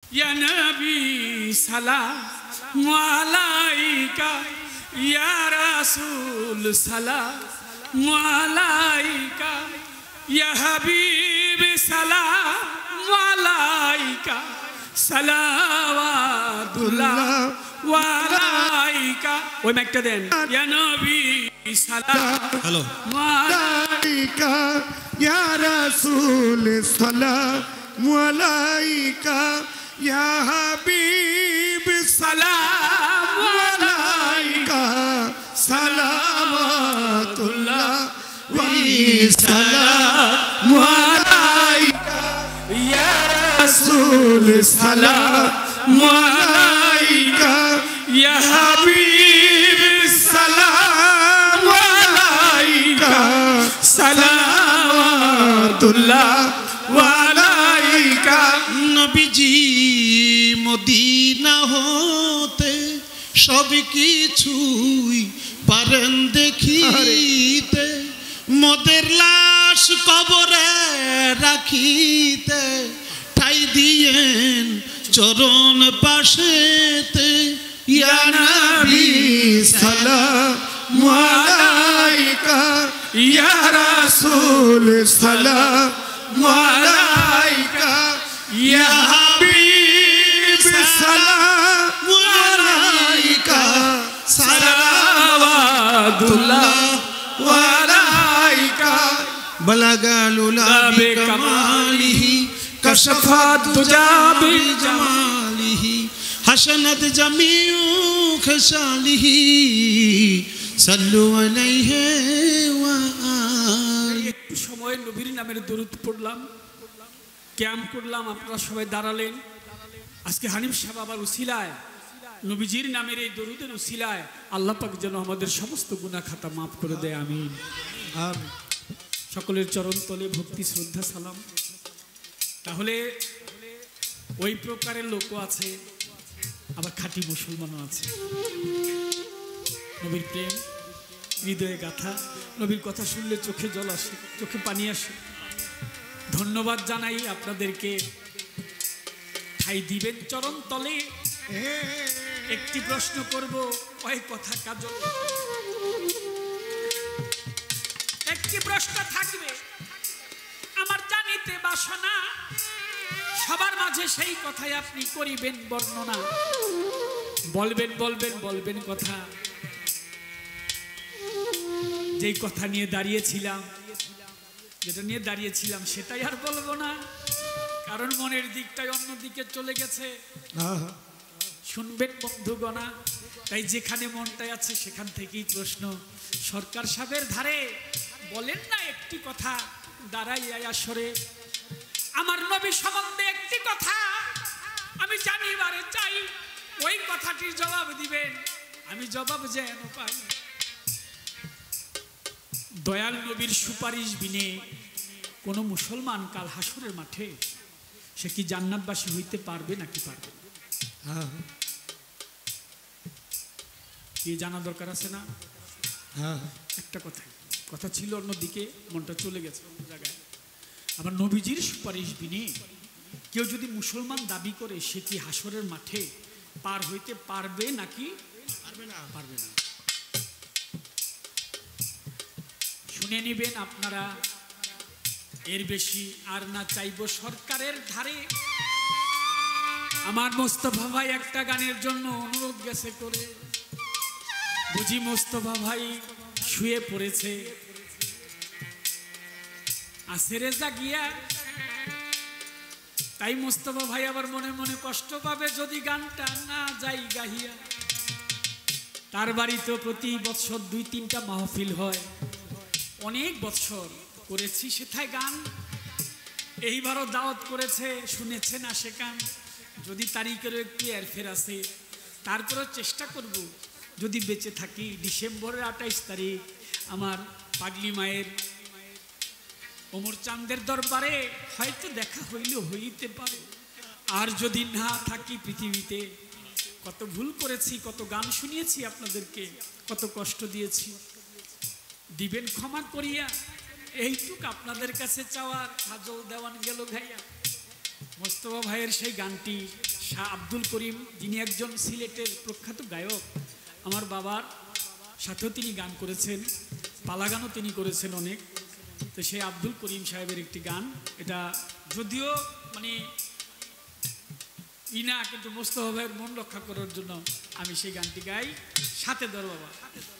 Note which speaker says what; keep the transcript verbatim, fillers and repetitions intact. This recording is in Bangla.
Speaker 1: ইয়া নবী সালাম আলাইকা ইয়া রাসূল সালাম আলাইকা ইয়া হাবিব সালাম আলাইকা সালাওয়াতুল্লাহ ওয়া আলাইকা ওই মাইকটা দেন ইয়া নবী সালাম হ্যালো
Speaker 2: আলাইকা ইয়া রাসূল সালাম আলাইকা ইয়া হাবিব সালাম আলাইকা সালাওয়াতুল্লাহ ওয়া সালাম আলাইকা ইয়া রাসূল সালাম আলাইকা ইয়া হাবিব সালাম আলাইকা সালাওয়াতুল্লাহ ওয়া আলাইকা
Speaker 3: নবীজি মদিনা হতে সব কিছুই পারেন দেখিতে মোদের লাশ কবরে রাখিতে ঠাই দিয়েন চরণ পাশেতে
Speaker 2: ইয়া নবী সালাম আলাইকা ইয়া রাসূল সালাম আলাইকা ইয়া হাবিব সালাম আলাইকা সালাওয়াতুল্লাহ ওয়া আলাইকা
Speaker 3: বালাগালুলা বিকামালিহি কাশফাত তুজা বিজামালিহি হাসানাত জামিউ খসালিহি সাল্লু আলাইহি ওয়া
Speaker 1: একটু সময় নবীর নামের দরুদ পড়লাম, ক্যাম্প করলাম, আপনারা সবাই দাঁড়ালেন। আজকে হানিফ সাহেব আবার উসিলায় নবীজির নামের এই দরুদের উসিলায় আল্লাহ পাক যেন আমাদের সমস্ত গুনাহ খাতা মাফ করে দেয়, আমিন। সকলের চরণ তলে ভক্তি শ্রদ্ধা সালাম। তাহলে ওই প্রকারের লোকও আছে, আবার খাঁটি মুসলমানও আছে। নবীর প্রেম হৃদয়ে গাথা, নবীর কথা শুনলে চোখে জল আসে, চোখে পানি আসে। ধন্যবাদ জানাই আপনাদেরকে, ঠাই দিবেন চরণ তলে। একটি প্রশ্ন করব, কয় কথা কাজল, একটি প্রশ্ন থাকবে আমার জানিতে বাসনা, সবার মাঝে সেই কথাই আপনি করিবেন বর্ণনা। বলবেন বলবেন বলবেন কথা, যেই কথা নিয়ে দাঁড়িয়েছিলাম, যেটা নিয়ে দাঁড়িয়েছিলাম সেটাই আর বলবো না, কারণ মনের দিকটাই অন্যদিকে চলে গেছে। শুনবেন বন্ধুগণা, তাই যেখানে মনটাই আছে সেখান থেকেই প্রশ্ন। সরকার সাহেবের ধারে বলেন না একটি কথা, দাঁড়াই আসরে আমার নবী সম্বন্ধে একটি কথা আমি জানিবারে চাই, ওই কথাটির জবাব দিবেন, আমি জবাব যেন পাই। দয়াল নবীর সুপারিশ বিনে কোন মুসলমান কাল হাসরের মাঠে সে কি জান্নাতবাসী হইতে পারবে নাকি পারবে? কি জানা দরকার আছে না? একটা কথা কথা ছিল অন্যদিকে, মনটা চলে গেছে অন্য জায়গায়। আবার নবীজির সুপারিশ বিনে কেউ যদি মুসলমান দাবি করে সে কি হাসরের মাঠে পার হইতে পারবে নাকি পারবে না? পারবে না। শুনে নিবেন আপনারা, এর বেশি আর না চাইব সরকারের ধারে। আমার মোস্তফা ভাই একটা গানের জন্য অনুরোধ গেছে করে, বুঝি মোস্তফা ভাই শুয়ে পড়েছে, আসেরে জাগিয়া। তাই মোস্তফা ভাই আবার মনে মনে কষ্ট পাবে যদি গানটা না যাই গাহিয়া। তার বাড়িতে প্রতি বছর দুই তিনটা মাহফিল হয়, অনেক বছর করেছি সেথায় গান। এইবারও দাওয়াত করেছে, শুনেছে না সে গান। যদি তারিখেরও একটু এরফের আছে, তারপরেও চেষ্টা করব যদি বেঁচে থাকি। ডিসেম্বরের আঠাইশ তারিখ আমার পাগলি মায়ের ওমর চাঁদের দরবারে হয়তো দেখা হইলেও হইতে পারে। আর যদি না থাকি পৃথিবীতে, কত ভুল করেছি, কত গান শুনিয়েছি আপনাদেরকে, কত কষ্ট দিয়েছি, দিবেন ক্ষমা করিয়া। এইটুক আপনাদের কাছে চাওয়ার। কাজল দেওয়ান গেল ভাইয়া, মোস্তফা ভাইয়ের সেই গানটি শাহ আব্দুল করিম, যিনি একজন সিলেটের প্রখ্যাত গায়ক, আমার বাবার সাথেও তিনি গান করেছেন, পালা গানও তিনি করেছেন অনেক। তো সেই আব্দুল করিম সাহেবের একটি গান, এটা যদিও মানে ইনা, কিন্তু মোস্তফা ভাইয়ের মন রক্ষা করার জন্য আমি সেই গানটি গাই। সাথে ধর বাবা।